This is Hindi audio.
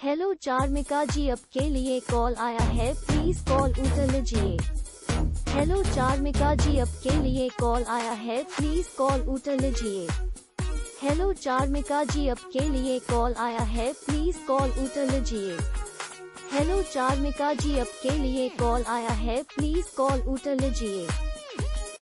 हेलो चार्मिका जी, आपके लिए कॉल आया है, प्लीज कॉल उठा लीजिए। हेलो चार्मिका जी, आपके लिए कॉल आया है, प्लीज कॉल उठा लीजिए। हेलो चार्मिका जी, आपके लिए कॉल आया है, प्लीज कॉल उठा लीजिए। हेलो चार्मिका जी, आपके लिए कॉल आया है, प्लीज कॉल उठा लीजिए।